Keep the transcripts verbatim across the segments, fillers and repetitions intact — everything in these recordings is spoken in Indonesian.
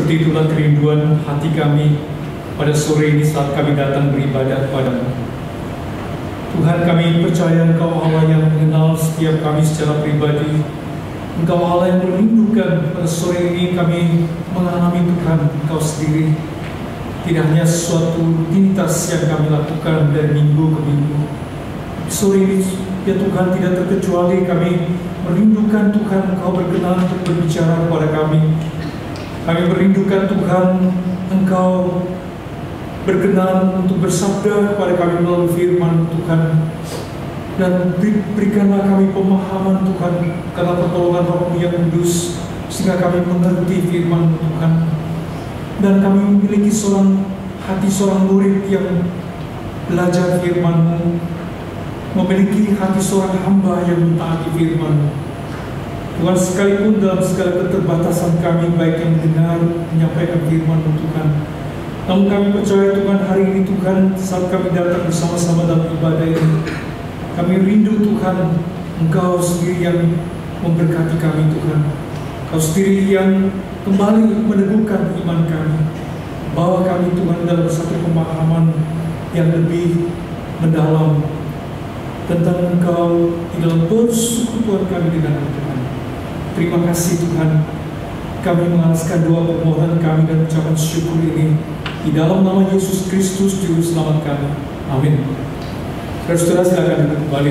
Seperti itulah kerinduan hati kami pada sore ini saat kami datang beribadah kepadamu. Tuhan, kami percaya Engkau Allah yang mengenal setiap kami secara pribadi. Engkau Allah yang merindukan. Pada sore ini kami mengalami Tuhan Engkau sendiri. Tidak hanya suatu rutinitas yang kami lakukan dari minggu ke minggu. Sore ini ya Tuhan, tidak terkecuali kami merindukan Tuhan Engkau berkenan untuk berbicara kepada kami. Kami merindukan Tuhan Engkau berkenan untuk bersabda kepada kami melalui firman Tuhan. Dan berikanlah kami pemahaman Tuhan, karena pertolongan Roh-Mu yang kudus, sehingga kami mengerti firman Tuhan. Dan kami memiliki seorang hati seorang murid yang belajar firman-Mu, memiliki hati seorang hamba yang mentaati firman-Mu. Tuhan, sekalipun dalam segala keterbatasan kami, baik yang mendengar, menyampaikan firman-Mu Tuhan, namun kami percaya Tuhan, hari ini Tuhan, saat kami datang bersama-sama dalam ibadah ini, kami rindu Tuhan, Engkau sendiri yang memberkati kami Tuhan. Engkau sendiri yang kembali meneguhkan iman kami, bawa kami Tuhan dalam satu pemahaman yang lebih mendalam tentang Engkau di dalam persekutuan kami dengan Tuhan. Terima kasih Tuhan, kami mengalaskan doa permohonan kami dan ucapan syukur ini di dalam nama Yesus Kristus Juru Selamat kami. Amin. Saudara, silakan duduk kembali.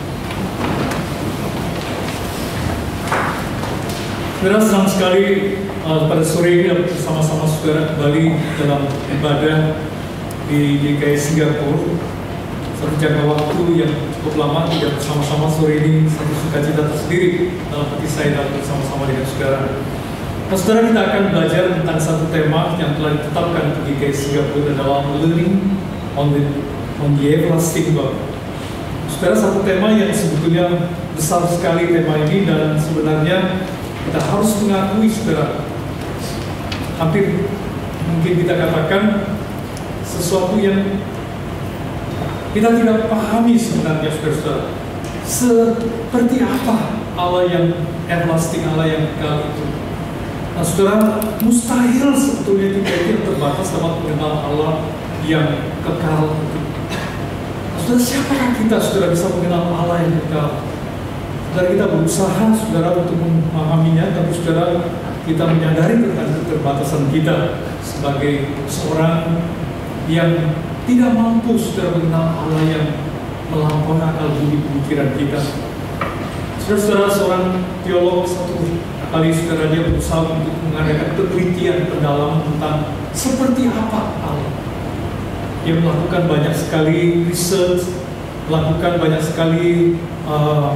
Saudara, senang sekali uh, pada sore ini bersama-sama saudara kembali dalam ibadah di D K I Singapura. Satu jangka waktu yang cukup lama tidak bersama-sama, sore ini satu sukacita tersendiri dalam hati saya dalam bersama-sama dengan saudara. Nah, saudara, kita akan belajar tentang satu tema yang telah ditetapkan untuk D K I Singapura dalam Learning on the, on the Everlasting God. Saudara, satu tema yang sebetulnya besar sekali tema ini, dan sebenarnya kita harus mengakui saudara, hampir mungkin kita katakan sesuatu yang kita tidak pahami sebenarnya saudara-saudara. Seperti apa Allah yang everlasting, Allah yang kekal itu. Nah saudara, mustahil sebetulnya kita yang terbatas dapat mengenal Allah yang kekal itu. Nah, saudara, siapakah kita saudara bisa mengenal Allah yang kekal? Saudara, kita berusaha saudara untuk memahaminya, tapi saudara, kita menyadari tentang keterbatasan kita sebagai seorang yang tidak mampu saudara mengenal Allah yang melampaui akal budi pemikiran kita. Saudara-saudara, seorang teolog satu kali saudara dia berusaha untuk mengadakan penelitian pendalaman tentang seperti apa Allah. Dia melakukan banyak sekali research, melakukan banyak sekali uh,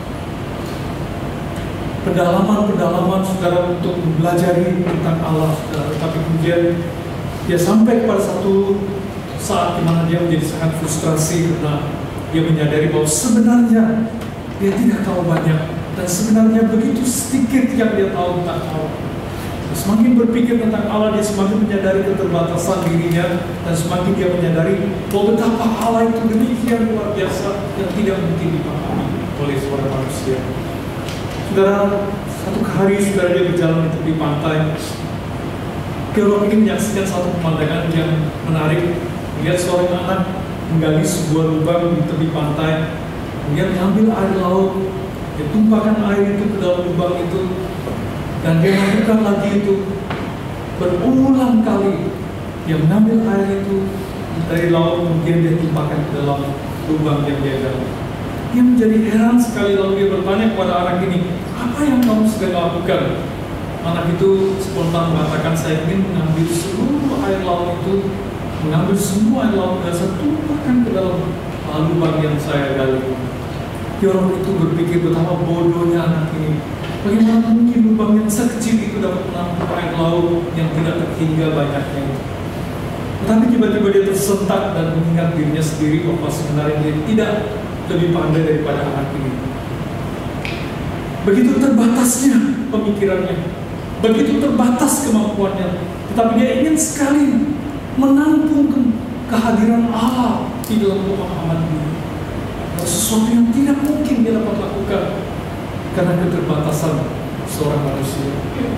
pendalaman-pendalaman saudara untuk mempelajari tentang Allah saudara. Tapi kemudian dia sampai pada satu saat di mana dia menjadi sangat frustrasi karena dia menyadari bahwa sebenarnya dia tidak tahu banyak, dan sebenarnya begitu sedikit yang dia tahu tentang Allah. Dan semakin berpikir tentang Allah, dia semakin menyadari keterbatasan dirinya, dan semakin dia menyadari bahwa betapa Allah itu demikian luar biasa yang tidak mungkin dipahami oleh seorang manusia. Saudara, satu hari saudara dia berjalan di tepi pantai. Teolog ini menyaksikan satu pemandangan yang menarik. Melihat seorang anak menggali sebuah lubang di tepi pantai, kemudian mengambil air laut, dia tumpahkan air itu ke dalam lubang itu, dan dia lakukan lagi itu berulang kali. Dia mengambil air itu dari laut, kemudian dia tumpahkan ke dalam lubang yang dia gali. Dia menjadi heran sekali, lalu dia bertanya kepada anak ini, apa yang kamu sedang lakukan? Anak itu spontan mengatakan, saya ingin mengambil seluruh air laut itu, mengambil semua air laut dan saya tumpahkan ke dalam lubang yang saya gali. Teolog itu berpikir betapa bodohnya anak ini. Bagaimana mungkin lubang yang sekecil itu dapat menampung air laut yang tidak terhingga banyaknya. Tetapi tiba-tiba dia tersentak dan mengingat dirinya sendiri bahwa sebenarnya dia tidak lebih pandai daripada anak ini. Begitu terbatasnya pemikirannya, begitu terbatas kemampuannya, tetapi dia ingin sekali menampung kehadiran Allah di dalam pemahaman ini. Sesuatu yang tidak mungkin dia dapat lakukan karena keterbatasan seorang manusia.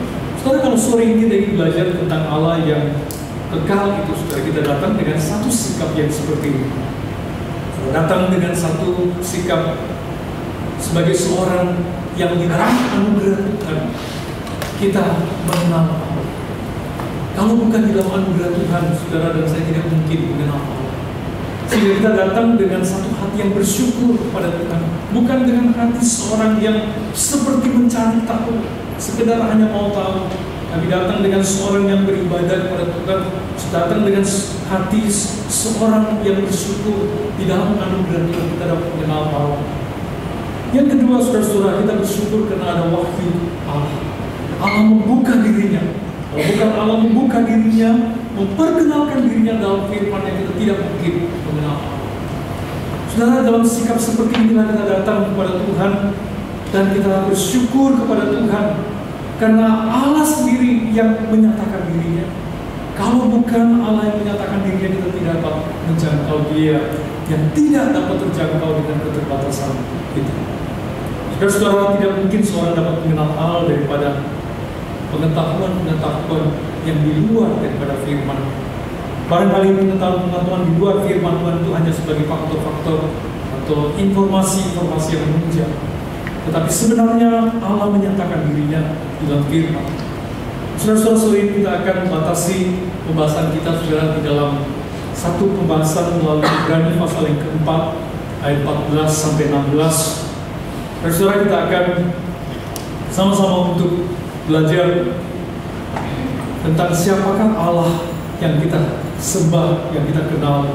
Saudara, kalau sore ini kita ingin belajar tentang Allah yang kekal itu, saudara, kita datang dengan satu sikap yang seperti ini. Datang dengan satu sikap sebagai seorang yang di dalam anugerah Tuhan kita mengenal Allah. Kalau bukan di dalam anugerah Tuhan, saudara dan saya tidak mungkin mengenal Allah. Sehingga kita datang dengan satu hati yang bersyukur kepada Tuhan, bukan dengan hati seorang yang seperti mencari tahu, sekedar hanya mau tahu. Kami datang dengan seorang yang beribadah kepada Tuhan, datang dengan hati seorang yang bersyukur di dalam anugerah Tuhan kita dapat mengenal Allah. Yang kedua, saudara-saudara, kita bersyukur karena ada wahyu Allah. Allah membuka dirinya. Kalau bukan Allah membuka dirinya, memperkenalkan dirinya dalam firman yang kita tidak mungkin mengenal Allah. Saudara, dalam sikap seperti inilah kita datang kepada Tuhan dan kita bersyukur kepada Tuhan karena Allah sendiri yang menyatakan dirinya. Kalau bukan Allah yang menyatakan dirinya, kita tidak dapat menjangkau Dia yang tidak dapat terjangkau dengan keterbatasan kita. Saudara-saudara, tidak mungkin seorang dapat mengenal Allah daripada pengetahuan-pengetahuan yang di luar daripada firman. Barangkali pengetahuan-pengetahuan di luar firman Tuhan itu hanya sebagai faktor-faktor atau informasi-informasi yang menunjang. Tetapi sebenarnya Allah menyatakan dirinya di dalam firman. Saudara-saudara, sore ini kita akan batasi pembahasan kita, saudara, di dalam satu pembahasan melalui Ibrani pasal yang keempat ayat empat belas sampai enam belas. Saudara, kita akan sama-sama untuk belajar tentang siapakah Allah yang kita sembah, yang kita kenal.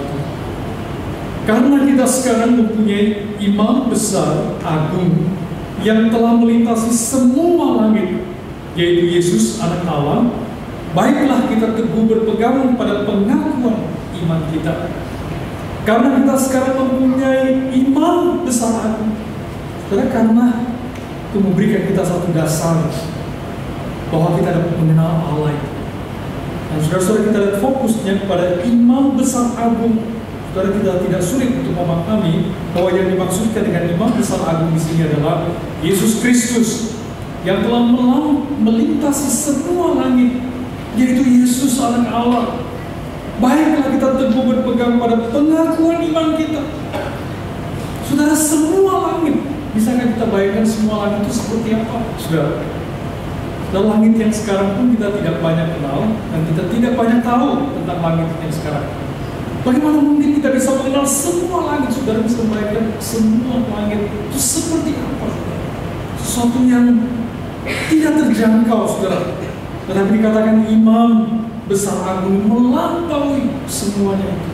Karena kita sekarang mempunyai imam besar agung yang telah melintasi semua langit, yaitu Yesus anak Allah, baiklah kita teguh berpegang pada pengakuan iman kita. Karena kita sekarang mempunyai imam besar agung, saudara, karena itu memberikan kita satu dasar bahwa kita dapat mengenal Allah itu. Dan saudara-saudara, kita lihat fokusnya kepada imam besar agung. Saudara, kita tidak sulit untuk memahami bahwa yang dimaksudkan dengan imam besar agung di sini adalah Yesus Kristus yang telah melintasi semua langit, yaitu Yesus anak Allah. Baiklah kita teguh berpegang pada pengakuan iman kita. Saudara, semua langit, bisakah kita bayangkan semua langit itu seperti apa, saudara? Dan langit yang sekarang pun kita tidak banyak kenal, dan kita tidak banyak tahu tentang langit yang sekarang. Bagaimana mungkin kita bisa mengenal semua langit? Saudara bisa membayangkan semua langit itu seperti apa? Sesuatu yang tidak terjangkau, saudara. Tetapi dikatakan imam besar agung melampaui semuanya itu.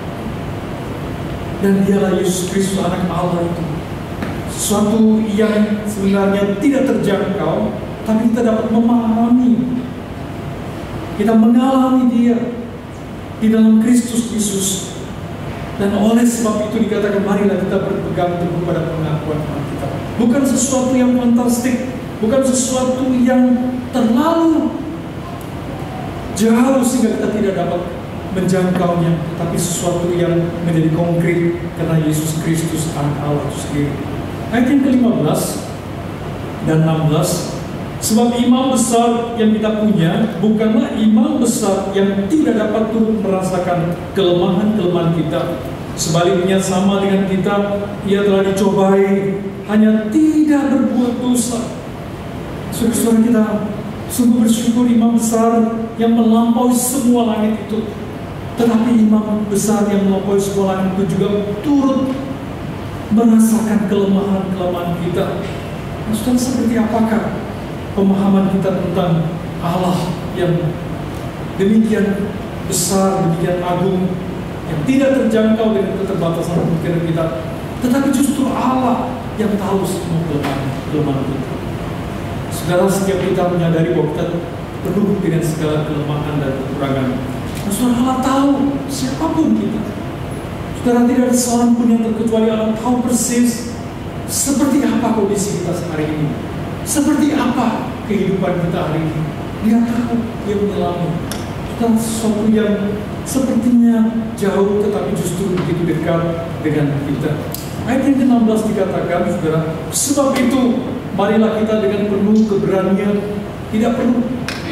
Dan dialah Yesus Kristus anak Allah itu. Sesuatu yang sebenarnya tidak terjangkau, tapi kita dapat memahami, kita mengalami Dia di dalam Kristus Yesus. Dan oleh sebab itu dikatakan marilah kita berpegang teguh pada pengakuan iman kita. Bukan sesuatu yang fantastik, bukan sesuatu yang terlalu jauh sehingga kita tidak dapat menjangkaunya, tapi sesuatu yang menjadi konkret karena Yesus Kristus anak Allah itu sendiri. Ayat yang kelima belas dan enam belas. Sebab imam besar yang kita punya bukanlah imam besar yang tidak dapat turut merasakan kelemahan-kelemahan kita. Sebaliknya sama dengan kita, ia telah dicobai, hanya tidak berbuat dosa. Saudara, kita sungguh bersyukur imam besar yang melampaui semua langit itu. Tetapi imam besar yang melampaui semua langit itu juga turut merasakan kelemahan-kelemahan kita. Saudara, seperti apakah pemahaman kita tentang Allah yang demikian besar, demikian agung, yang tidak terjangkau dengan keterbatasan pemikiran kita, tetapi justru Allah yang tahu semua kelemahan kita. Saudara, setiap kita menyadari bahwa kita penuh dengan segala kelemahan dan kekurangan. Saudara, Allah tahu siapapun kita. Saudara, tidak ada seorang pun yang terkecuali Allah tahu persis seperti apa kondisi kita hari ini. Seperti apa kehidupan kita hari ini. Dia tahu, Dia menyelami. Bukan sesuatu yang sepertinya jauh, tetapi justru begitu dekat dengan kita. Ayat yang ke enam belas dikatakan, saudara, sebab itu marilah kita dengan penuh keberanian, tidak perlu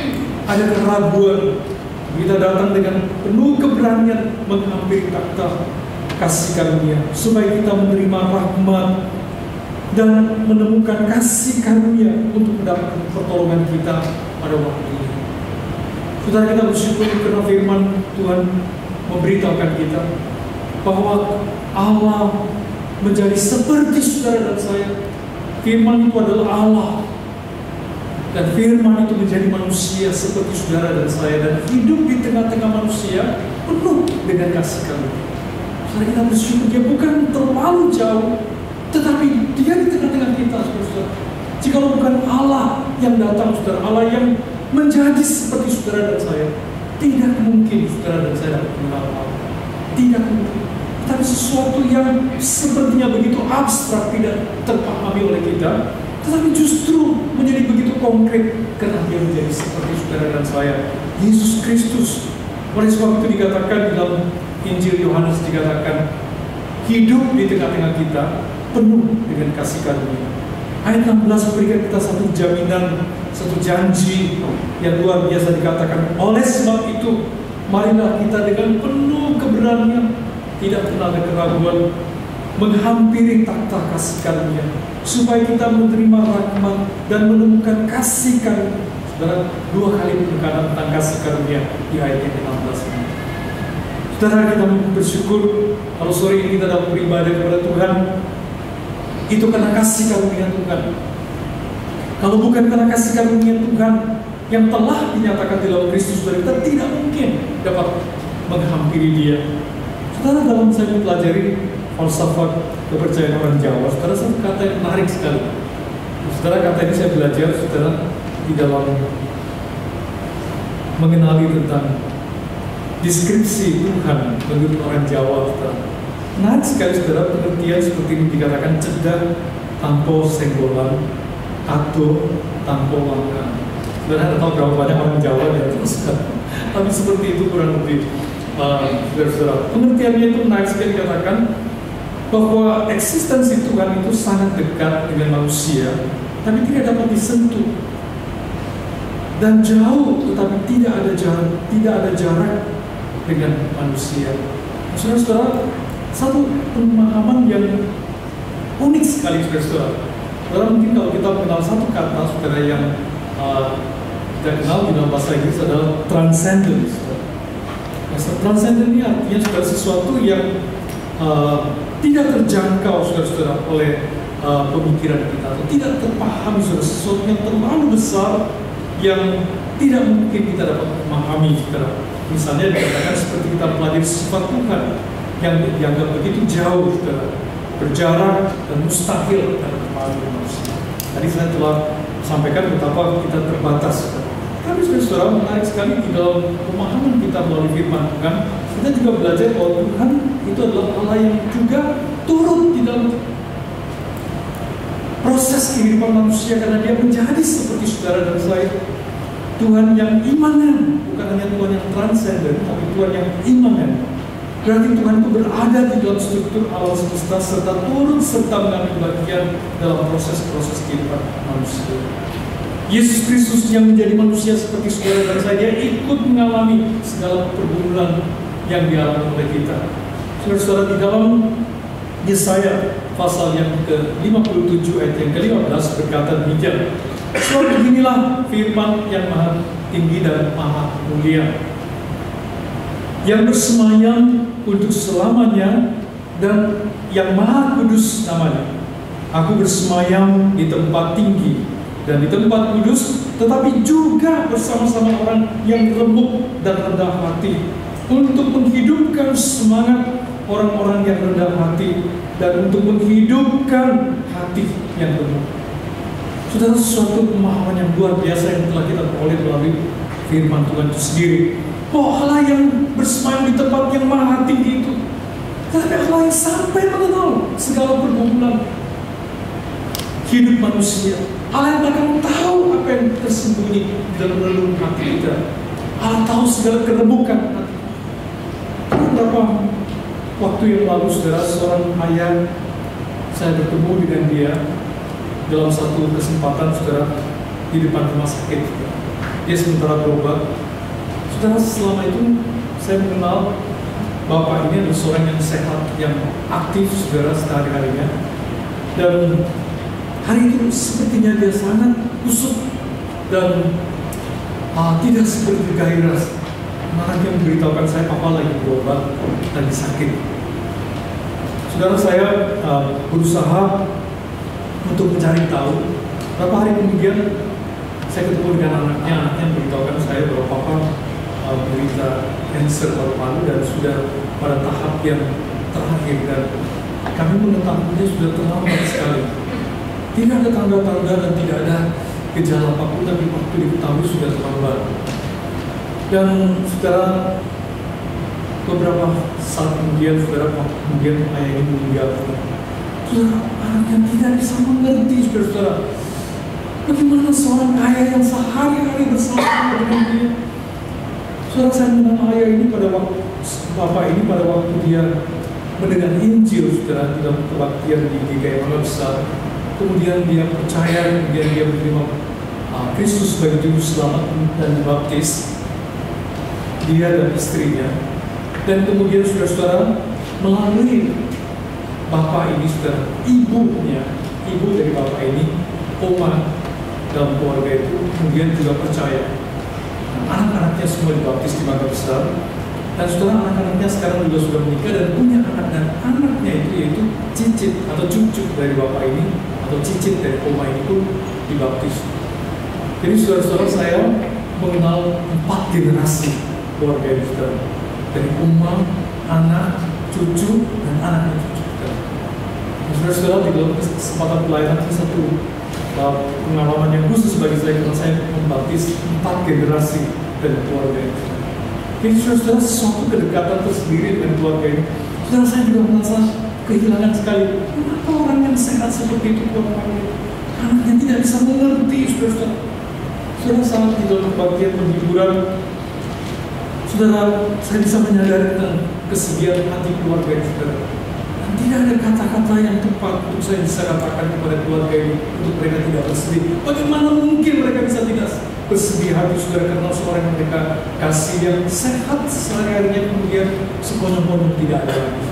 ada keraguan, kita datang dengan penuh keberanian menghampiri takhta kasih karunia, supaya kita menerima rahmat dan menemukan kasih karunia untuk mendapatkan pertolongan kita pada waktu ini. Saudara, kita bersyukur karena firman Tuhan memberitahukan kita bahwa Allah menjadi seperti saudara dan saya. Firman itu adalah Allah, dan firman itu menjadi manusia seperti saudara dan saya, dan hidup di tengah-tengah manusia penuh dengan kasih karunia. Saudara, kita bersyukur dia bukan terlalu jauh, tetapi dia di tengah-tengah kita, saudara. Jika bukan Allah yang datang, saudara, Allah yang menjadi seperti saudara dan saya, tidak mungkin saudara dan saya dapat mengenal Allah. Tidak mungkin. Tapi sesuatu yang sepertinya begitu abstrak, tidak terpahami oleh kita, tetapi justru menjadi begitu konkret karena dia menjadi seperti saudara dan saya, Yesus Kristus. Oleh sebab itu dikatakan dalam Injil Yohanes, dikatakan hidup di tengah-tengah kita penuh dengan kasih karunia. Ayat enam belas memberikan kita satu jaminan, satu janji yang luar biasa, dikatakan, oleh sebab itu marilah kita dengan penuh keberanian, tidak pernah ada keraguan, menghampiri takhta kasih karunia, supaya kita menerima rahmat dan menemukan kasih karunia. Saudara, dua kali penekanan tentang kasih karunia di ayat yang enam belas ini. Saudara, kita bersyukur kalau sore ini kita dapat beribadah kepada Tuhan, itu karena kasih karunia Tuhan. Kalau bukan karena kasih karunia Tuhan yang telah dinyatakan di dalam Kristus, kita tidak mungkin dapat menghampiri Dia. Saudara, dalam saya mempelajari falsafat kepercayaan orang Jawa, saudara, satu kata yang menarik sekali. Saudara, kata ini saya belajar, saudara, di dalam mengenali tentang deskripsi Tuhan menurut orang Jawa, saudara. Menarik sekali, saudara, pengertian seperti ini dikatakan cedak tanpa senggolan atau tanpa langkah. Saudara, ada tahu berapa banyak orang Jawa ya, tapi seperti itu kurang lebih. Uh, saudara, pengertiannya itu menarik sekali, dikatakan bahwa eksistensi Tuhan itu sangat dekat dengan manusia, tapi tidak dapat disentuh, dan jauh tetapi tidak ada jarak, tidak ada jarak dengan manusia. Saudara-saudara, satu pemahaman yang unik sekali, saudara. Saudara, mungkin kalau kita mengenal satu kata, saudara, yang uh, kita kenal di dalam bahasa Inggris adalah transcendence. Transcendent ini artinya saudara, sesuatu yang uh, tidak terjangkau, saudara-saudara, oleh uh, pemikiran kita, atau tidak terpahami, saudara, sesuatu yang terlalu besar yang tidak mungkin kita dapat memahami, saudara. Misalnya dikatakan seperti kita pelajari sifat Tuhan yang dianggap begitu jauh, saudara, berjarak dan mustahil dalam memahami manusia. Tadi saya telah sampaikan betapa kita terbatas, saudara. Tapi saudara, menarik sekali di dalam pemahaman kita melalui firman Tuhan, kita juga belajar bahwa Tuhan itu adalah Allah yang juga turun di dalam proses kehidupan manusia, karena Dia menjadi seperti saudara dan saya. Tuhan yang imanen, bukan hanya Tuhan yang transenden, tapi Tuhan yang imanen. Berarti Tuhan itu berada di dalam struktur alam semesta, serta turun serta mengambil bagian dalam proses-proses kehidupan manusia. Yesus Kristus yang menjadi manusia seperti saudara dan saya, Dia ikut mengalami segala pergumulan yang dialami oleh kita. Saudara-saudara, di dalam Yesaya pasal yang ke lima puluh tujuh ayat yang ke lima belas berkata demikian, sebab beginilah firman yang maha tinggi dan maha mulia, yang bersemayam untuk selamanya dan yang maha kudus namanya. Aku bersemayam di tempat tinggi dan di tempat kudus, tetapi juga bersama-sama orang yang lembut dan rendah hati, untuk menghidupkan semangat orang-orang yang rendah hati dan untuk menghidupkan hati yang lembut. Saudara, sesuatu pemahaman yang luar biasa yang telah kita peroleh melalui firman Tuhan itu sendiri, bahwa Allah yang bersemayam di tempat yang maha tinggi itu, tetapi Allah yang sampai mengenal segala pergumulan hidup manusia. Allah yang bahkan tahu apa yang tersembunyi di dalam relung hati kita. Allah tahu segala keremukan hati. Beberapa waktu yang lalu, saudara, seorang ayah, saya bertemu dengan dia dalam satu kesempatan, saudara, di depan rumah sakit. dia sementara berobat. Saudara, selama itu saya mengenal Bapak ini adalah seorang yang sehat, yang aktif, saudara, sehari-harinya. Dan hari itu sepertinya dia sangat kusut dan uh, tidak seperti gairah. Malah dia memberitahukan saya, Papa lagi berobat, lagi sakit. Saudara, saya uh, berusaha untuk mencari tahu. Beberapa hari kemudian saya ketemu dengan anaknya, anaknya memberitahukan saya bahwa Papa uh, menderita kanker paru-paru dan sudah pada tahap yang terakhir, dan kami mengetahuinya sudah terlambat sekali. Tidak ada tanda-tanda dan tidak ada gejala apapun, tapi waktu diketahui sudah terlambat. Dan saudara, beberapa saat kemudian, saudara, kemudian ayah ini meninggal. Saudara, anaknya tidak bisa mengerti, saudara. Bagaimana seorang ayah yang sehari-hari bersama dengan dia? Saudara, saya mengenal ayah ini pada waktu, Bapak ini pada waktu dia mendengar Injil, saudara, dalam kebaktian di G K I Mangga Besar. Kemudian dia percaya, kemudian dia menerima uh, Kristus sebagai juru selamat dan dibaptis, dia dan istrinya. Dan kemudian saudara-saudara, melalui Bapak ini, saudara, ibunya, ibu dari Bapak ini, oma dalam keluarga itu, kemudian juga percaya. Anak-anaknya semua dibaptis di Mangga Besar, dan saudara, anak-anaknya sekarang juga sudah menikah dan punya anak, dan anaknya itu yaitu cicit atau cucu dari Bapak ini atau cicit dari oma ini pun dibaptis. Jadi saudara-saudara, saya mengenal empat generasi keluarga ini, saudara, dari oma, anak, cucu, dan anaknya cucu. Dan saudara-saudara, di dalam kesempatan pelayanan ini satu Uh, pengalaman yang khusus bagi saya, karena saya membaptis empat generasi dari keluarga ini. Jadi saudara, sesuatu kedekatan tersendiri dengan keluarga ini. Saudara, saya juga merasa kehilangan sekali. Kenapa orang yang sehat seperti itu keluarga ini? Anaknya tidak bisa mengerti, saudara. Saudara, saat di dalam bagian penghiburan, saudara, saya bisa menyadari tentang kesedihan hati keluarga ini, saudara. Tidak ada kata-kata yang tepat untuk saya bisa katakan kepada keluarga ini untuk mereka tidak bersedih. Bagaimana mungkin mereka bisa tidak bersedih hati, saudara, karena seorang yang mereka kasih yang sehat sehari-harinya kemudian sekonyong-konyong tidak ada lagi.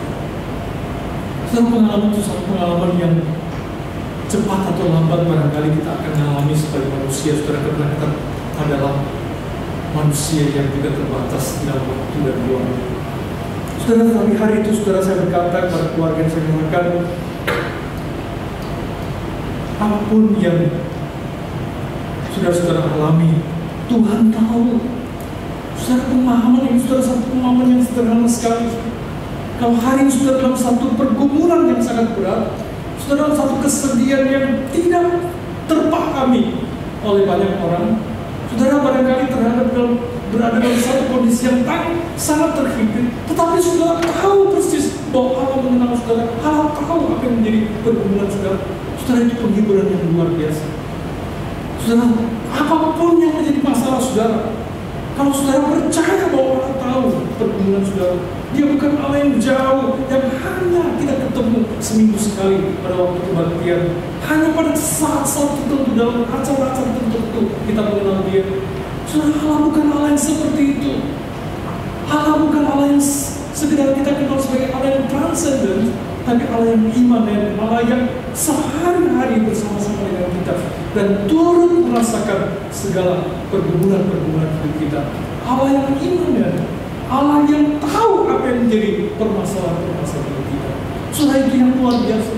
Saudara, pengalaman itu satu pengalaman yang cepat atau lambat barangkali kita akan mengalami sebagai manusia, saudara, karena kita adalah manusia yang juga terbatas dalam waktu dan ruang. Saudara, tapi hari itu, saudara, saya berkata kepada keluarga yang saya katakan, apapun yang saudara-saudara alami, Tuhan tahu. Saudara, pemahaman ini, saudara, satu pemahaman yang sederhana sekali. Kalau hari ini saudara dalam satu pergumulan yang sangat berat, saudara, dalam satu kesedihan yang tidak terpahami oleh banyak orang, saudara barangkali terhadap dalam berada dalam satu kondisi yang sangat terhimpit, tetapi saudara tahu persis bahwa Allah mengenal saudara, Allah tahu apa yang menjadi pergumulan saudara. Saudara, itu penghiburan yang luar biasa. Saudara, apapun yang menjadi masalah saudara, kalau saudara percaya bahwa Allah tahu pergumulan saudara, Dia bukan Allah yang jauh, yang hanya kita ketemu seminggu sekali pada waktu kebaktian, hanya pada saat-saat tertentu dalam acara-acara tertentu kita mengenal Dia. Saudara, Allah bukan Allah yang seperti itu. Allah bukan Allah yang sekedar kita kenal sebagai Allah yang transenden, tapi Allah yang imanen, Allah yang sehari-hari bersama-sama dengan kita dan turut merasakan segala pergumulan-pergumulan hidup kita. Allah yang imanen, Allah yang tahu apa yang menjadi permasalahan-permasalahan kita. Saudara, itu yang luar biasa.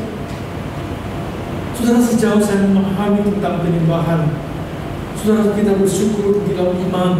Saudara, sejauh saya memahami tentang penyembahan, saudara, kita bersyukur di dalam iman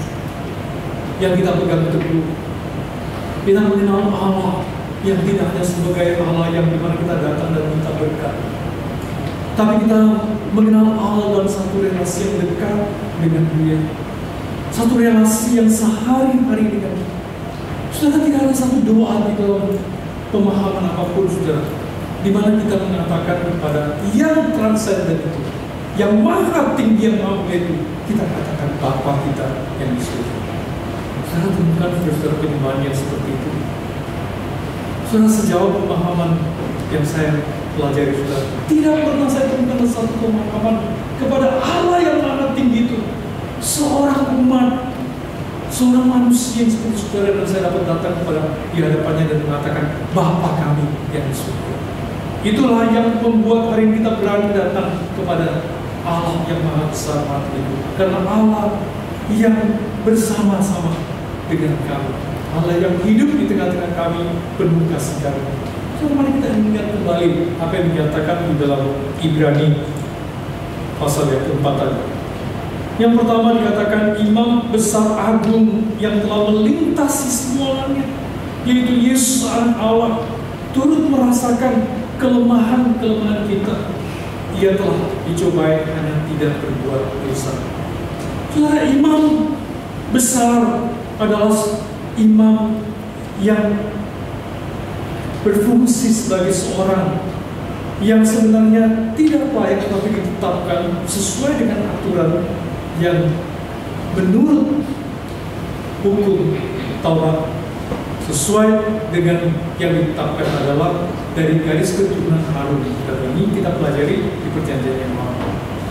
yang kita pegang teguh. Kita mengenal Allah yang tidak hanya sebagai Allah yang dimana kita datang dan minta berkat, tapi kita mengenal Allah dalam satu relasi yang dekat dengan Dia, satu relasi yang sehari-hari dengan Dia. Saudara, tidak ada satu doa di dalam pemahaman apapun, saudara, di mana kita mengatakan kepada yang transenden itu, yang maha tinggi, yang maha itu, kita katakan Bapa kita yang di surga. Saudara, temukan saudara penyembahan yang seperti itu. Saudara, sejauh pemahaman yang saya pelajari, saudara, tidak pernah saya temukan satu pemahaman kepada Allah yang maha tinggi itu. seorang umat, seorang manusia yang seperti saudara dan saya dapat datang kepada di hadapannya dan mengatakan, Bapa kami yang di surga. Itulah yang membuat hari ini kita berani datang kepada Allah yang maha besar, maha tinggi. Karena Allah yang bersama-sama dengan kami, Allah yang hidup di tengah-tengah kami, penuh kasih karunia. So, mari kita ingat kembali apa yang dinyatakan di dalam Ibrani pasal yang keempat tadi. Yang pertama dikatakan imam besar agung yang telah melintasi semuanya, yaitu Yesus anak Allah, turut merasakan kelemahan-kelemahan kita. Ia telah dicobai karena tidak berbuat dosa. Saudara, imam besar adalah imam yang berfungsi sebagai seorang yang sebenarnya tidak layak tetapi ditetapkan sesuai dengan aturan yang menurut hukum Taurat, sesuai dengan yang ditetapkan adalah dari garis keturunan Harun. Dan ini kita pelajari di perjanjian yang lama.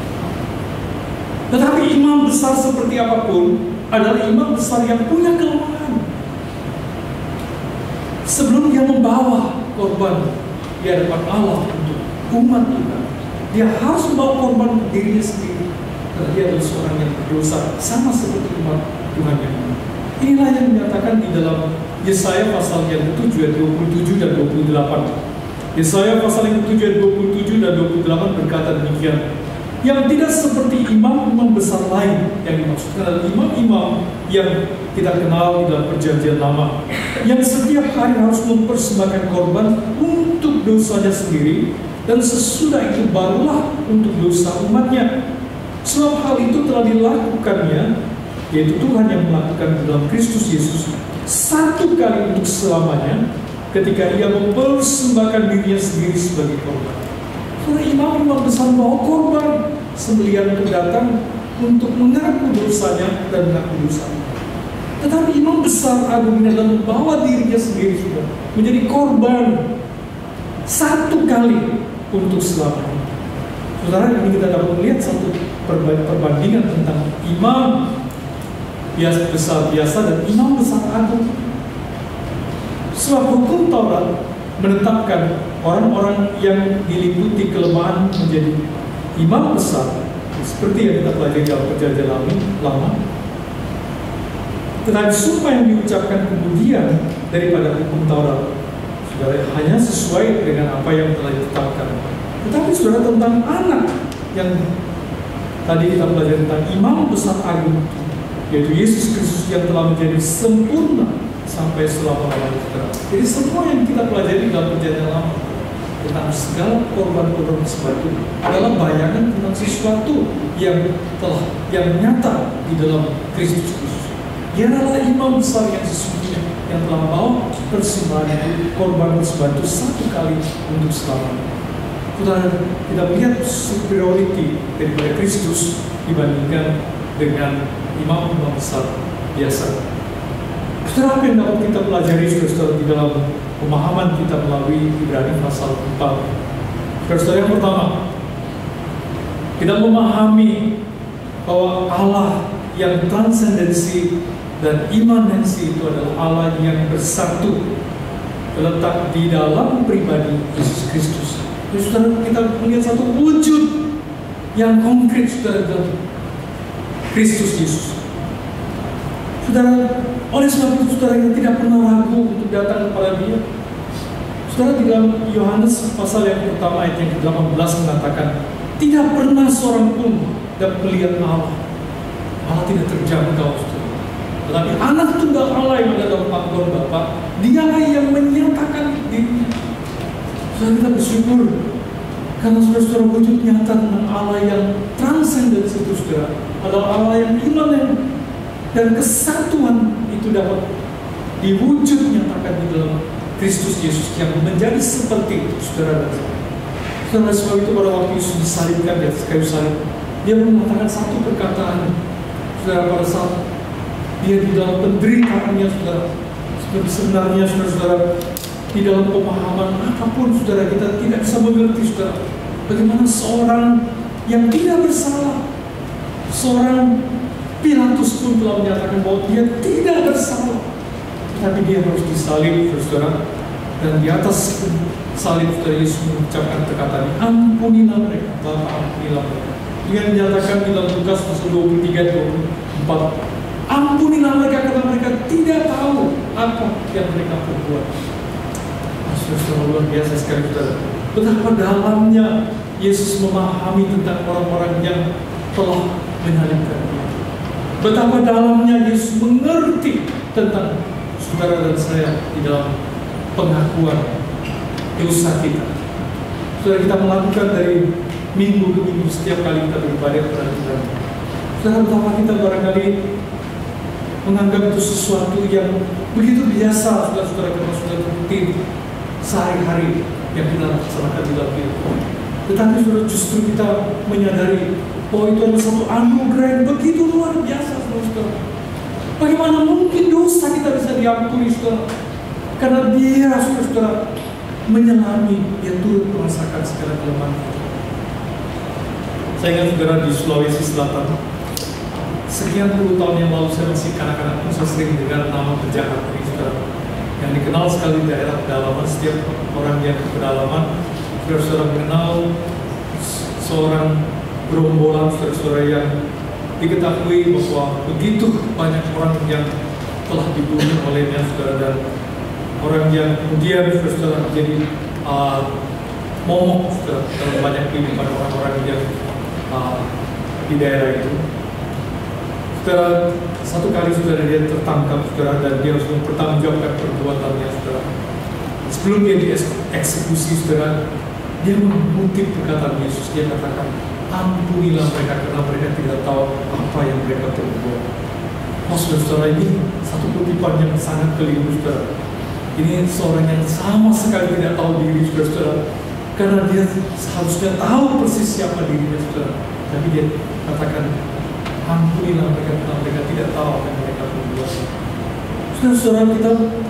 Tetapi imam besar seperti apapun adalah imam besar yang punya kelemahan. Sebelum dia membawa korban di hadapan Allah untuk umat Tuhan, dia harus membawa korban dirinya sendiri. Karena dia adalah seorang yang berdosa, sama seperti umat Tuhan yang lain. Inilah yang dinyatakan di dalam Yesaya pasal yang ketujuh ayat dua puluh tujuh dan dua puluh delapan. Yesaya pasal yang ketujuh ayat dua puluh tujuh dan dua puluh delapan berkata demikian. Yang tidak seperti imam-imam besar lain yang dimaksudkan adalah imam-imam yang kita kenal di dalam perjanjian lama, yang setiap hari harus mempersembahkan korban untuk dosanya sendiri, dan sesudah itu barulah untuk dosa umatnya. Sebab hal itu telah dilakukannya, yaitu Tuhan yang melakukan dalam Kristus Yesus satu kali untuk selamanya, ketika ia mempersembahkan dirinya sendiri sebagai korban. Karena imam-imam besar bawa korban sembelihan itu datang untuk mengaku dosanya dan mengaku dosanya. Tetapi imam besar agung ini adalah membawa dirinya sendiri sudah menjadi korban satu kali untuk selamanya. Saudara, ini kita dapat melihat satu perbandingan tentang imam biasa besar biasa dan imam besar agung. Sebab hukum Taurat menetapkan orang-orang yang diliputi kelemahan menjadi imam besar, seperti yang kita pelajari dalam perjanjian lama. Tetapi sumpah yang diucapkan kemudian daripada hukum Taurat, saudara, hanya sesuai dengan apa yang telah ditetapkan. Tetapi saudara, tentang anak yang tadi kita pelajari tentang imam besar agung, yaitu Yesus Kristus yang telah menjadi sempurna sampai selama-lamanya. Jadi semua yang kita pelajari dalam perjanjian lama tentang segala korban-korban tersebut adalah bayangan tentang sesuatu yang telah yang nyata di dalam Kristus Kristus. Dia adalah imam besar yang sesungguhnya yang telah membawa persembahan korban tersebut satu kali untuk selamanya. Saudara, kita melihat superiority daripada Kristus dibandingkan dengan imam-imam besar biasa. Saudara, apa yang dapat kita pelajari saudara di dalam pemahaman kita melalui Ibrani pasal empat? Saudara, yang pertama, kita memahami bahwa Allah yang transendensi dan imanensi itu adalah Allah yang bersatu, terletak di dalam pribadi Yesus Kristus. Jadi, saudara, kita melihat satu wujud yang konkret saudara dalam Kristus Yesus. Saudara, oleh sebab itu saudara yang tidak pernah ragu untuk datang kepada Dia. Saudara, di dalam Yohanes pasal yang pertama ayat yang ke delapan belas mengatakan, tidak pernah seorang pun dapat melihat Allah. Allah tidak terjangkau, saudara. Tetapi anak tunggal Allah yang ada dalam pangkuan Bapa, Dialah yang menyatakan dirinya. Saudara, kita bersyukur karena saudara-saudara wujud nyata tentang Allah yang transenden itu, saudara, adalah Allah yang imanen. Dan kesatuan itu dapat diwujud nyatakan di dalam Kristus Yesus yang menjadi seperti itu, saudara dan saya. Saudara, sebab itu pada waktu Yesus disalibkan di atas kayu salib, Dia mengatakan satu perkataan, saudara, pada saat Dia di dalam penderitaannya, saudara. Seperti sebenarnya, saudara-saudara, di dalam pemahaman apapun, saudara, kita tidak bisa mengerti, saudara, bagaimana seorang yang tidak bersalah, seorang Pilatus pun telah menyatakan bahwa dia tidak bersalah, tapi dia harus disalib, saudara. Dan di atas salib, saudara, Yesus mengucapkan perkataan, ampunilah mereka, Bapa, ampunilah mereka. Dia menyatakan di dalam Lukas pasal dua puluh tiga dua puluh empat, ampunilah mereka karena mereka tidak tahu apa yang mereka perbuat. Saudara, luar biasa sekali, saudara. Betapa dalamnya Yesus memahami tentang orang-orang yang telah menyalibkan dia. Betapa dalamnya Yesus mengerti tentang saudara dan saya di dalam pengakuan dosa kita. Saudara, kita melakukan dari minggu ke minggu setiap kali kita beribadah kepada Tuhan. Saudara, betapa kita barangkali menganggap itu sesuatu yang begitu biasa, saudara-saudara, karena sudah rutin sehari-hari yang kita laksanakan di dalam hidup. Tetapi saudara, justru kita menyadari bahwa itu adalah satu anugerah yang begitu luar biasa, saudara. Bagaimana mungkin dosa kita bisa diampuni, saudara? Karena dia, saudara, menyelami, dia turut merasakan segala kelemahan kita. Saya ingat, saudara, di Sulawesi Selatan, sekian puluh tahun yang lalu saya masih kanak-kanak, saya sering dengar nama penjahat ini, saudara, yang dikenal sekali di daerah pedalaman. Setiap orang yang ke pedalaman, saudara-saudara, mengenal seorang gerombolan, saudara-saudara, yang diketahui bahwa begitu banyak orang yang telah dibunuh olehnya, saudara, dan orang yang kemudian, saudara, menjadi uh, momok, saudara, dalam banyak kehidupan orang-orang yang uh, di daerah itu. Saudara, satu kali, saudara, dia tertangkap, saudara, dan dia harus mempertanggungjawabkan perbuatannya, saudara. Sebelum dia dieksekusi, saudara, dia mengutip perkataan Yesus. Dia katakan, ampunilah mereka karena mereka tidak tahu apa yang mereka perbuat. Oh, saudara, ini satu kutipan yang sangat keliru, saudara. Ini seorang yang sama sekali tidak tahu diri, saudara, karena dia seharusnya tahu persis siapa dirinya, saudara. Tapi dia katakan, ampunilah mereka karena mereka tidak tahu apa yang mereka perbuat. Saudara-saudara, kita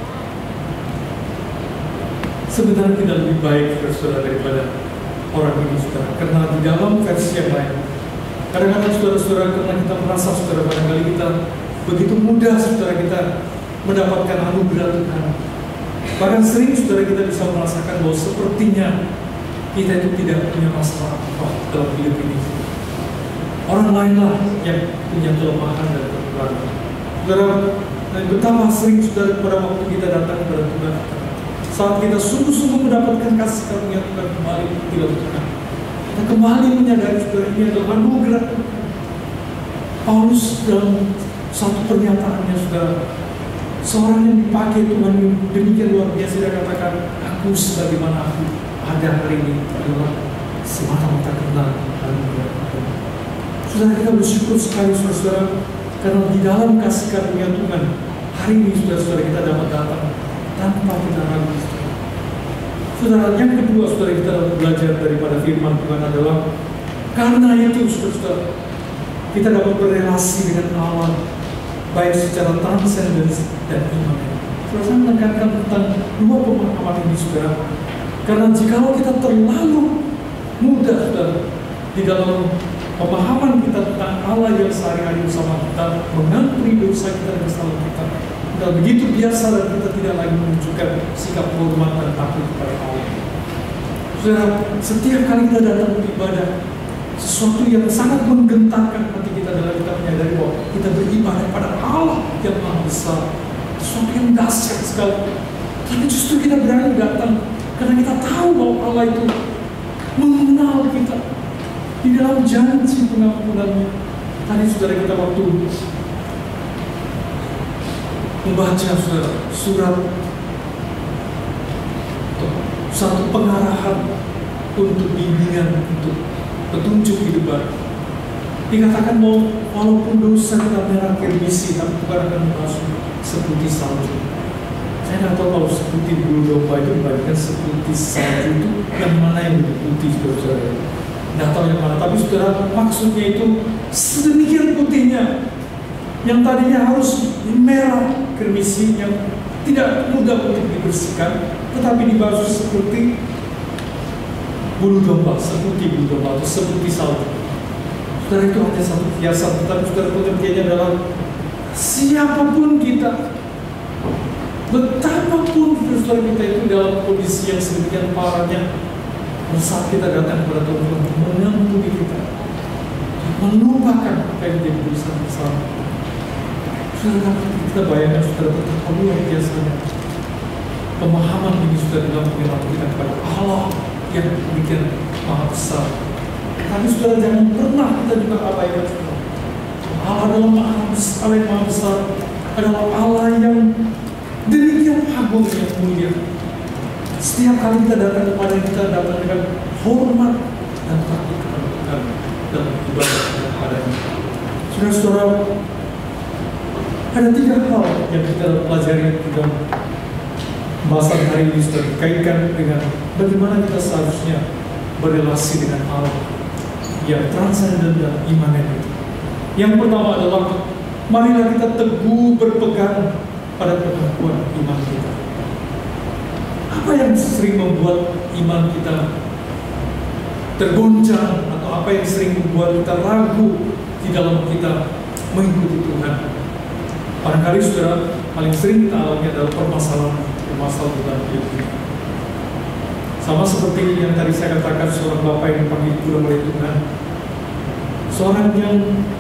sebenarnya tidak lebih baik, saudara, daripada orang ini, saudara. Karena di dalam versi yang lain, kadang-kadang, saudara-saudara, karena kita merasa, saudara, barangkali kita begitu mudah, saudara, kita mendapatkan anugerah Tuhan. Bahkan sering, saudara, kita bisa merasakan bahwa sepertinya kita itu tidak punya masalah apa dalam hidup ini. Orang lainlah yang punya kelemahan dan kekurangan. Saudara, betapa sering, saudara, pada waktu kita datang kepada Tuhan, saat kita sungguh-sungguh mendapatkan kasih karunia Tuhan kembali dilakukan, kita kembali menyadari, saudara, ini adalah anugerah. Paulus dalam satu pernyataannya, saudara, seorang yang dipakai Tuhan demikian luar biasa, dia katakan, aku sebagaimana aku ada hari ini adalah semata-mata karena anugerah Tuhan. Saudara, kita bersyukur sekali, saudara, karena di dalam kasih karunia Tuhan hari ini, saudara-saudara, kita dapat datang tanpa kita ragu. Saudara, yang kedua, saudara, kita belajar daripada firman Tuhan adalah karena itu, saudara, kita dapat berrelasi dengan Allah baik secara transcendence dan iman. Saudara, saya menekankan tentang dua pemahaman ini, saudara, karena jikalau kita terlalu mudah, saudara, di dalam pemahaman kita tentang Allah yang sehari-hari bersama kita, mengampuni dosa kita dan kesalahan kita, kita begitu biasa dan kita tidak lagi menunjukkan sikap hormat dan takut kepada Allah. Saudara, setiap kali kita datang beribadah, sesuatu yang sangat menggentarkan hati kita adalah kita menyadari bahwa kita beribadah pada Allah yang maha besar, sesuatu yang dahsyat sekali. Tapi justru kita berani datang karena kita tahu bahwa Allah itu mengenal kita di dalam janji pengampunannya. Tadi, saudara, kita waktu membaca, saudara, surat satu pengarahan untuk bimbingan, untuk petunjuk hidup baru, dikatakan bahwa walaupun dosa kita merah kirmisi, tapi Tuhan akan membasuh seputih salju. Saya nggak tahu kalau seputih bulu domba itu dibandingkan seputih salju itu yang mana yang lebih putih, saudara. Nggak tahu yang mana, tapi, saudara, maksudnya itu sedemikian putihnya, yang tadinya harus merah kirmisi, yang tidak mudah untuk dibersihkan, tetapi dibasuh seperti bulu domba, seputih bulu domba atau seputih salju. Saudara, itu hanya satu kiasan, tetapi saudara pengertiannya adalah siapapun kita, betapapun saudara kita itu dalam kondisi yang sedemikian parahnya, saat kita datang kepada Tuhan untuk mengampuni kita, melupakan apa yang menjadi dosa besar. Saudara, kita bayangkan saudara betapa luar biasanya pemahaman ini saudara dalam pengenalan kita kepada Allah yang demikian maha besar. Tapi saudara, jangan pernah kita juga abaikan saudara. Allah adalah maha besar, Allah yang maha besar adalah Allah yang demikian agung yang mulia. Setiap kali kita datang kepada kita, datang dengan hormat dan takut kepada Tuhan dalam ibadah kepadanya. Saudara-saudara, ada tiga hal yang kita pelajari dalam bahasan hari ini, saudara, dikaitkan dengan bagaimana kita seharusnya berrelasi dengan Allah yang transenden dan imanen itu. Yang pertama adalah marilah kita teguh berpegang pada pengakuan iman kita. Apa yang sering membuat iman kita tergoncang, atau apa yang sering membuat kita ragu di dalam kita mengikuti Tuhan? Barangkali saudara, paling sering kita alami adalah permasalahan permasalahan dalam hidup kita. Sama seperti yang tadi saya katakan, seorang bapak yang dipanggil pulang oleh Tuhan, seorang yang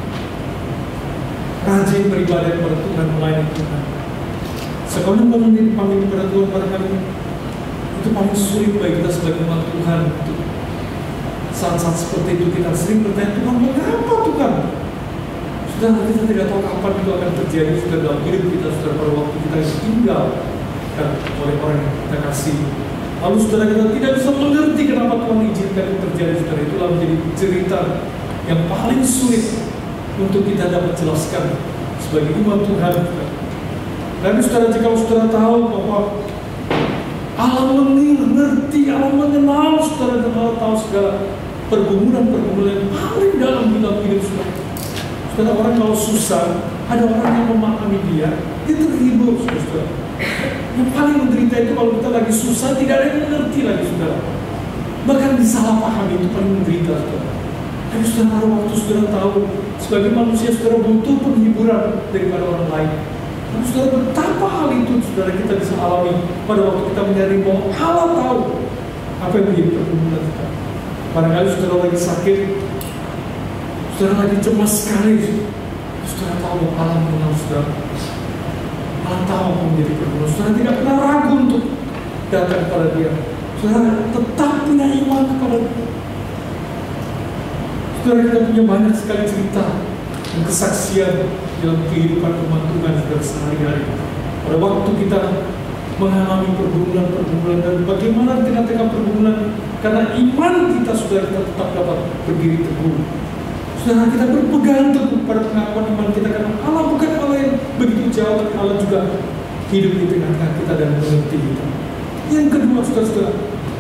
rajin beribadah kepada Tuhan, melayani Tuhan. Sekarang kalau dipanggil kepada Tuhan, barangkali itu paling sulit bagi kita sebagai umat Tuhan. Saat-saat seperti itu kita sering bertanya, Tuhan, mengapa Tuhan? Sudah, kita tidak tahu kapan itu akan terjadi sudah dalam hidup kita, sudah pada waktu kita ditinggal kan, oleh orang yang kita kasih. Lalu saudara, kita tidak bisa mengerti kenapa Tuhan izinkan itu terjadi. Saudara, itulah menjadi cerita yang paling sulit untuk kita dapat jelaskan sebagai umat Tuhan. Dan saudara, jika saudara tahu bahwa Allah mengerti, Allah mengenal saudara, dan Allah tahu segala pergumulan-pergumulan yang paling dalam dalam hidup saudara. Saudara, orang kalau susah, ada orang yang memahami dia, dia terhibur, saudara. Yang paling menderita itu kalau kita lagi susah, tidak ada yang mengerti lagi, saudara. Bahkan disalahpahami, itu paling menderita, saudara. Tapi saudara, waktu saudara tahu, sebagai manusia saudara butuh penghiburan daripada orang lain. Tapi saudara, betapa hal itu saudara kita bisa alami pada waktu kita menyadari bahwa Allah tahu apa yang menjadi pergumulan kita. Barangkali saudara lagi sakit, saudara lagi cemas sekali, saudara tahu bahwa Allah mengenal saudara. Allah tahu apa menjadi pergumulan. Saudara tidak pernah ragu untuk datang kepada Dia. Saudara tetap punya iman kepada Dia. Saudara, kita punya banyak sekali cerita dan kesaksian dalam kehidupan umat Tuhan saudara sehari-hari. Pada waktu kita mengalami pergumulan-pergumulan dan bagaimana di tengah-tengah pergumulan, karena iman kita saudara, kita tetap dapat berdiri teguh. Saudara, kita berpegang teguh pada pengakuan iman kita, karena Allah bukan Allah yang begitu jauh, tapi Allah juga hidup di tengah-tengah kita dan mengerti kita. Yang kedua, saudara-saudara,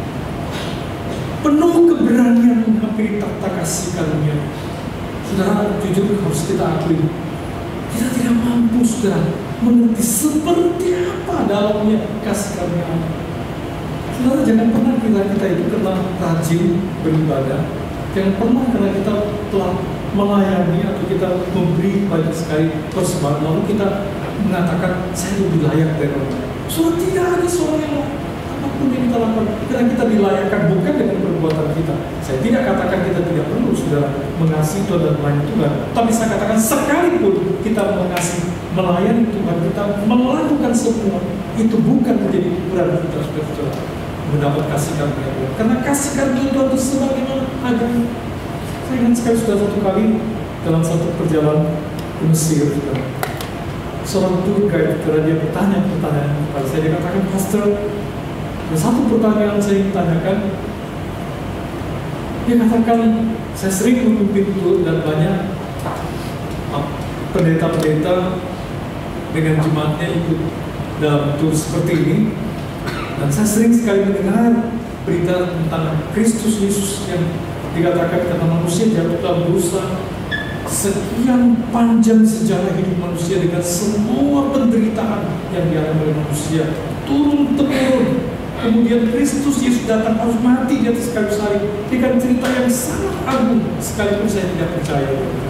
penuh keberanian menghampiri takhta kasih karunia. Saudara, jujur harus kita akui, kita tidak mampu saudara mengerti seperti apa dalamnya kasih karunia Allah. Saudara, jangan pernah kita kita itu karena rajin beribadah, jangan pernah karena kita telah melayani atau kita memberi banyak sekali persembahan, lalu kita mengatakan saya lebih layak dari orang lain. Saudara, tidak ada seorang yang apapun yang kita lakukan, karena kita dilayakkan bukan dengan perbuatan kita. Saya tidak katakan kita tidak perlu sudah mengasihi Tuhan dan melayani Tuhan, tapi saya katakan sekalipun kita mengasihi, melayani Tuhan, kita melakukan semua itu bukan menjadi ukuran kita sudah mendapat kasih karunia Tuhan. Karena kasih karunia Tuhan itu sebagaimana agama. Saya ingat sekali sudah satu kali dalam satu perjalanan ke Mesir, sudah seorang tour guide, karena dia bertanya pertanyaan kepada saya, dia katakan, Pastor, ada satu pertanyaan saya ingin tanyakan. Dia katakan, saya sering memimpin tour dan banyak pendeta-pendeta dengan jemaatnya ikut dalam tour seperti ini, dan saya sering sekali mendengar berita tentang Kristus Yesus yang dikatakan karena manusia jatuh dalam dosa, sekian panjang sejarah hidup manusia dengan semua penderitaan yang dialami oleh manusia turun temurun kemudian Kristus Yesus datang harus mati di atas kayu salib. Ini kan cerita yang sangat agung, sekalipun saya tidak percaya.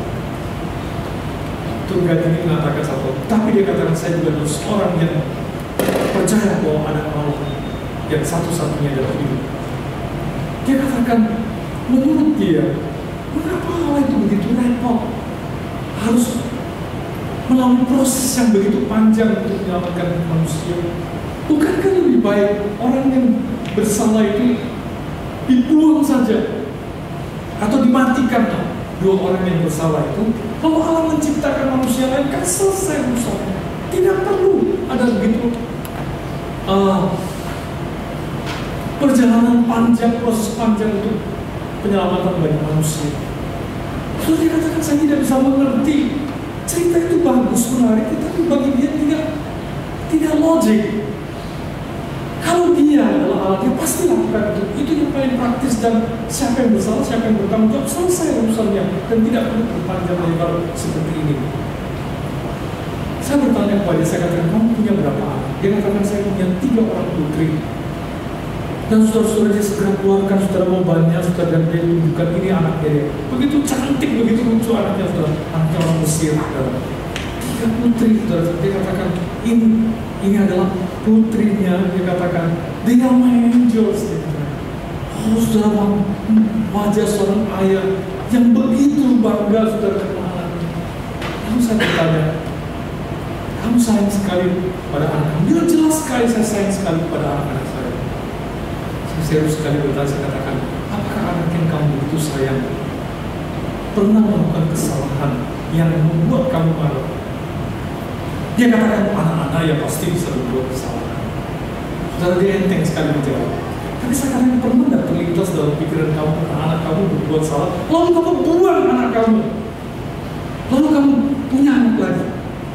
Turgat ini mengatakan satu, tapi dia katakan saya juga adalah seorang yang percaya bahwa ada Allah yang satu-satunya dalam hidup. Dia katakan, menurut dia, mengapa Allah itu begitu repot? Harus melalui proses yang begitu panjang untuk menyelamatkan manusia. Bukankah lebih baik orang yang bersalah itu dibuang saja atau dimatikan dua orang yang bersalah itu, lalu Allah menciptakan manusia lain, kan selesai urusannya. Tidak perlu ada begitu uh, perjalanan panjang, proses panjang untuk penyelamatan bagi manusia. Lalu dia katakan, saya tidak bisa mengerti. Cerita itu bagus, menarik, tapi bagi dia tidak tidak logik. Kalau dia adalah Allah, dia pasti lakukan itu. Itu yang paling praktis, dan siapa yang bersalah, siapa yang bertanggung jawab, selesai urusannya, dan tidak perlu berpanjang lebar seperti ini. Saya bertanya kepada dia, saya katakan, kamu punya berapa anak? Dia katakan, saya punya tiga orang putri. Dan saudara-saudara dia segera keluarkan saudara mobilnya, saudara, dan dia tunjukkan ini anaknya dia. Begitu cantik, begitu lucu anaknya, saudara. Anaknya orang Mesir, saudara. Tiga putri, saudara. Dia katakan, ini ini adalah putrinya. Dia katakan, they are my angels. Oh, saudara, wajah seorang ayah yang begitu bangga, saudara, dengan anaknya. Lalu saya bertanya, kamu sayang sekali pada anak-anak? Dia jelas sekali saya sayang sekali pada anak-anak saya. Saya serius sekali bertanya, saya katakan, apakah anak yang kamu begitu sayang pernah melakukan kesalahan yang membuat kamu marah? Dia katakan, anak-anak yang pasti bisa berbuat kesalahan. Saudara, dia enteng sekali menjawab. Tapi saya katakan, pernah tidak terlintas dalam pikiran kamu, anak kamu berbuat salah, lalu kamu buang anak kamu, lalu kamu punya anak lagi?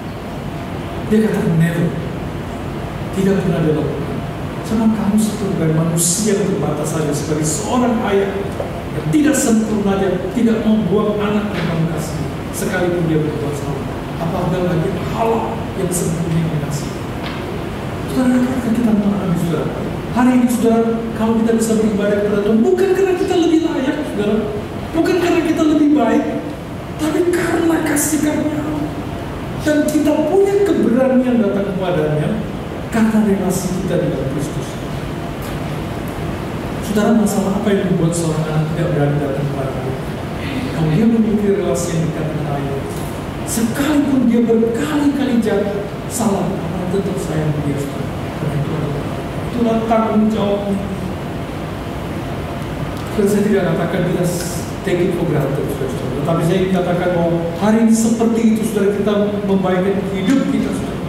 Dia katakan, never. Tidak pernah dilakukan. Sama kamu sebagai manusia yang terbatas saja, sebagai seorang ayah yang tidak sempurna, dia tidak membuang anak yang kamu kasih, sekalipun dia berbuat salah. Apabila lagi Allah yang sempurna yang dikasih. Saudara, katakan kita memahami, saudara. Hari ini, saudara, kalau kita bisa beribadah kepada Tuhan, bukan karena kita lebih layak, saudara, bukan karena kita lebih baik, tapi karena kasih karunia Allah. Dan kita punya keberanian datang kepadanya karena relasi kita dengan Kristus. Saudara, masalah apa yang membuat seorang anak tidak berani datang kepada Allah? Kalau dia memiliki relasi yang dekat dengan ayah, sekalipun dia berkali-kali jatuh salah, Allah tetap sayang dia. Karena itu adalah itulah tanggung jawabnya. Dan saya tidak katakan kita take it for granted, saudara. Tapi saya ingin katakan bahwa hari ini seperti itu, saudara, kita membaikkan hidup kita, saudara.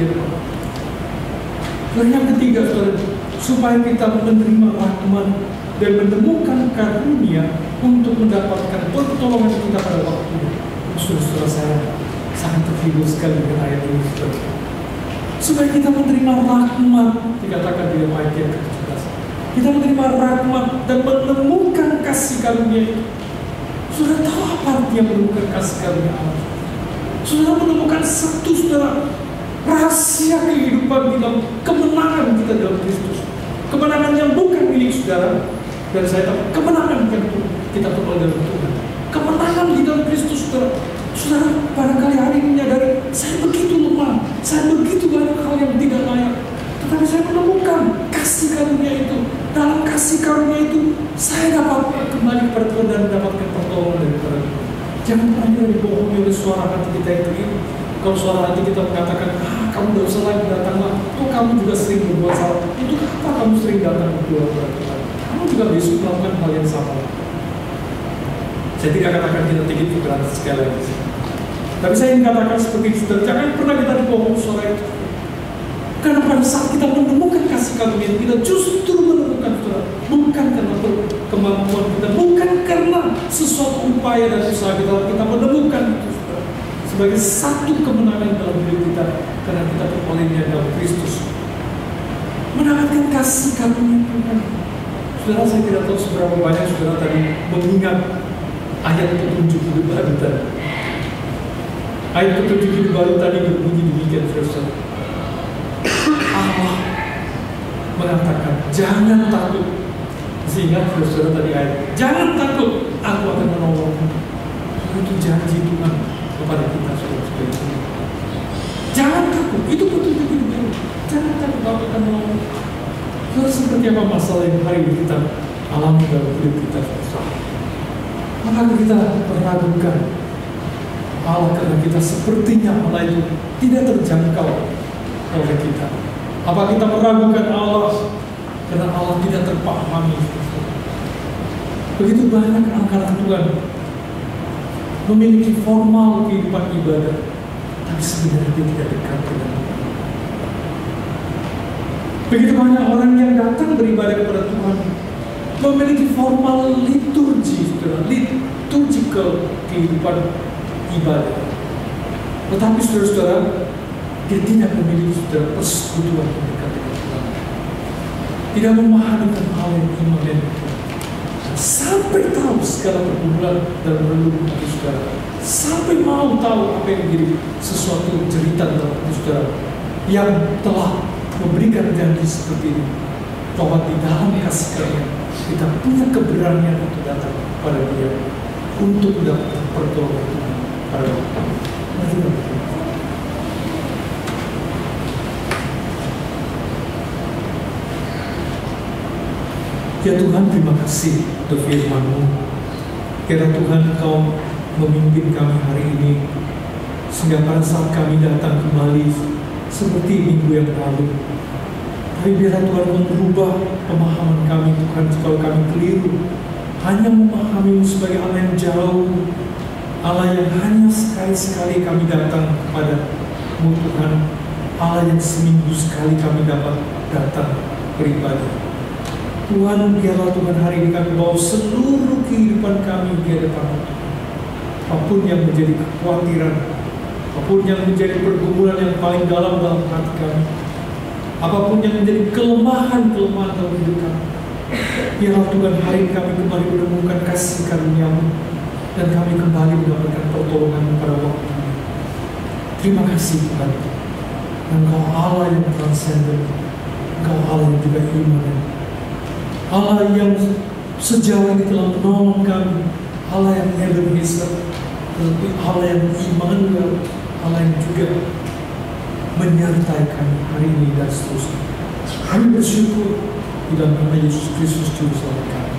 Dan yang ketiga, saudara, supaya kita menerima rahmat dan menemukan karunia untuk mendapatkan pertolongan kita pada waktunya. Saudara-saudara, saya sangat terhibur sekali dengan ayat ini, saudara. Supaya kita menerima rahmat, dikatakan di ayat yang ketujuh belas. Kita menerima rahmat dan menemukan kasih karunia itu. Saudara tahu apa artinya menemukan kasih karunia Allah? Saudara menemukan satu, saudara, rahasia kehidupan kita, kemenangan kita dalam Kristus. Kemenangan yang bukan milik saudara, dan saya tahu kemenangan yang kita peroleh dalam Tuhan. Kemenangan di dalam Kristus, saudara. Saudara, barangkali hari ini menyadari, saya begitu lemah, saya begitu banyak hal yang tidak layak. Tetapi saya menemukan kasih karunia itu. Dalam kasih karunia itu, saya dapat kembali kepada Tuhan dan mendapatkan pertolongan daripada Tuhan. Jangan pernah kita dibohongi oleh suara hati kita itu. Kalau suara hati kita mengatakan, ah, kamu tidak usah lagi datanglah, oh kamu juga sering berbuat salah. Untuk apa kamu sering datang berdoa kepada Tuhan? Kamu juga besok melakukan hal yang sama. Saya tidak katakan kita tinggi pikiran sekali lagi. Tapi saya ingin katakan seperti itu, jangan pernah kita dibohongi suara itu. Karena pada saat kita menemukan kasih karunia, kita justru menemukan Tuhan, bukan karena kemampuan kita, bukan karena sesuatu upaya dan usaha kita, kita menemukan itu sebagai satu kemenangan dalam hidup kita, karena kita perolehnya dalam Kristus. Mendapatkan kasih karunia Tuhan. Saudara, saya tidak tahu seberapa banyak saudara tadi mengingat ayat petunjuk hidup baru tadi. Ayat petunjuk hidup baru tadi berbunyi demikian, saudara. Allah mengatakan, jangan takut. Masih ingat saudara tadi ayat, jangan takut, aku akan menolongmu. Itu janji Tuhan kepada kita, saudara-saudara. Jangan takut, itu petunjuk hidup. Jangan takut, aku akan menolongmu. Lalu seperti apa masalah yang hari ini kita alami dalam hidup kita? Apakah kita meragukan Allah karena kita sepertinya Allah itu tidak terjangkau oleh kita? Apa kita meragukan Allah karena Allah tidak terpahami? Begitu banyak anak-anak Tuhan memiliki formal kehidupan ibadah, tapi sebenarnya dia tidak dekat dengan Tuhan. Begitu banyak orang yang datang beribadah kepada Tuhan, memiliki formal liturgi, liturgical kehidupan ibadah, tetapi saudara-saudara, dia tidak memiliki saudara persekutuan yang dekat dengan Tuhan, tidak memahami tentang hal yang imanen, sampai tahu segala pergumulan dalam relung hati saudara, sampai mau tahu apa yang menjadi sesuatu cerita dalam hati saudara, yang telah memberikan janji seperti ini, bahwa di dalam kasih karunia kita punya keberanian untuk datang pada Dia untuk mendapatkan pertolongan Tuhan pada waktu. Mari kita berdoa. Ya Tuhan, terima kasih untuk firman-Mu. Kiranya Tuhan Engkau memimpin kami hari ini, sehingga pada saat kami datang kembali seperti minggu yang lalu, tapi biarlah Tuhan merubah pemahaman kami, Tuhan, kalau kami keliru, hanya memahami sebagai Allah yang jauh, Allah yang hanya sekali-sekali kami datang kepada-Mu Tuhan, Allah yang seminggu sekali kami dapat datang beribadah. Tuhan, biarlah Tuhan hari ini kami bawa seluruh kehidupan kami di hadapan Tuhan. Apapun yang menjadi kekhawatiran, apapun yang menjadi pergumulan yang paling dalam dalam hati kami, apapun yang menjadi kelemahan-kelemahan dalam hidup kami, biarlah Tuhan hari ini kami kembali menemukan kasih karunia-Mu, dan kami kembali mendapatkan pertolongan pada waktu ini. Terima kasih Tuhan, Engkau Allah yang transenden, Engkau Allah yang juga imanen, Allah yang sejauh ini telah menolong kami, Allah yang Ebenezer, Allah yang Immanuel, Allah yang juga menyertai kami hari ini dan seterusnya. Kami bersyukur di dalam nama Yesus Kristus Juru Selamat kami.